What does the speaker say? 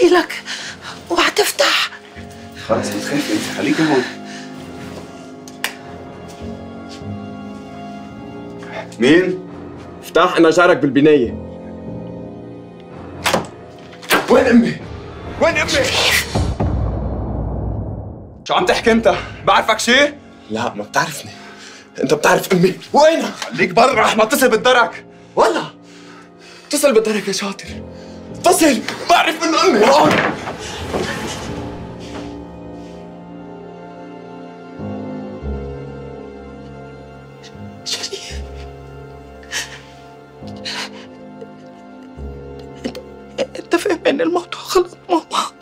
قلتي لك وهتفتح. خلاص ما تخافي انت، خليكي هون. مين؟ افتح، انا جارك بالبنايه. وين امي؟ وين امي؟ شو عم تحكي انت؟ بعرفك شي؟ لا ما بتعرفني. انت بتعرف امي؟ وينها؟ خليك برا، رح ما اتصل بالدرك. والله اتصل بالدرك يا شاطر، اتصل. بعرف انه امي هون. شريف، انت فاهم ان الموضوع غلط ماما؟